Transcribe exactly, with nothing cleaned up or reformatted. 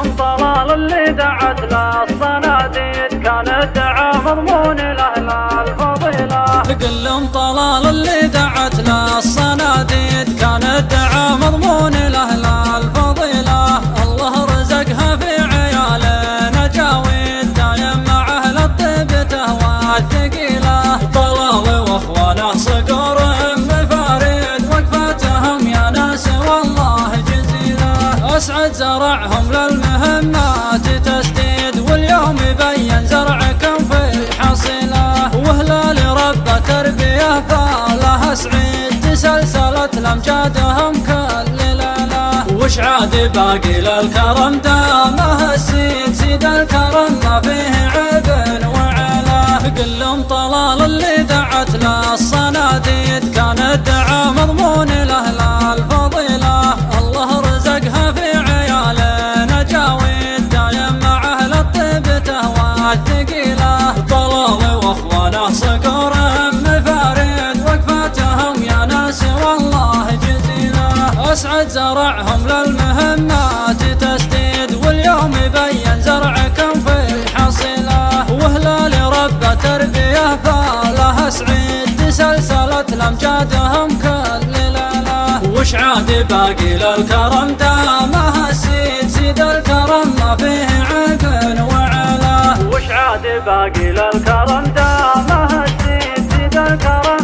طلال اللي دعت له الصناديد كانت دعا مضمون الأهل الفضيلة. كلهم طلال اللي دعت له الصناديد كانت دعا مضمون الأهل الفضيلة. الله رزقها في عياله نجاويد دايم مع أهل الطيب تهوى الثقيلة. طلال واخوانه صقور مفاريد وقفتهم يا ناس والله جزيلة. اسعد زرعهم للمهمات تسديد واليوم يبين زرعكم في حصيلة. وهلال رب تربية فالها سعيد تسلسلت لامجادهم كل ليلة. وش عاد باقي للكرم دامه السيد سيد الكرم ما فيه عيب وعلا. كلهم طلال اللي دعت له الصناديد كانت دعا مضمون الأهل الفضيلة. الله رزقها في عياله نجاويد دايم مع أهل الطيب تهوى الثقيلة. طلال واخوانه صقور مفاريد وقفتهم يا ناس والله جزيلة. اسعد زرعهم للمهمات تسديد واليوم يبين زرعكم في حصيلة. وهلال رب تربية فالها سعيد تسلسلت لامجادهم كل ليلة. وش عاد باقي للكرم دامه السيد سيد الكرم ما فيه عيب وعلا. وش عاد باقي للكرم دامه السيد سيد الكرم